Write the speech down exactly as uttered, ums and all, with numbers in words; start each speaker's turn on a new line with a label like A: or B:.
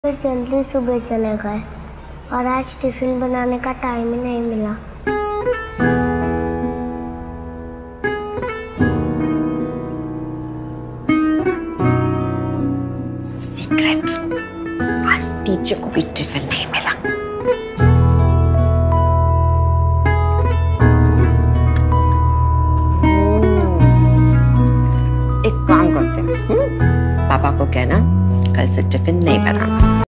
A: तो जल्दी सुबह चले गए और आज टिफिन बनाने का टाइम ही नहीं मिला।
B: सीक्रेट, आज टीचर को भी टिफिन नहीं मिला। एक काम करते हैं, पापा को कहना कल से टिफिन नहीं बनाना।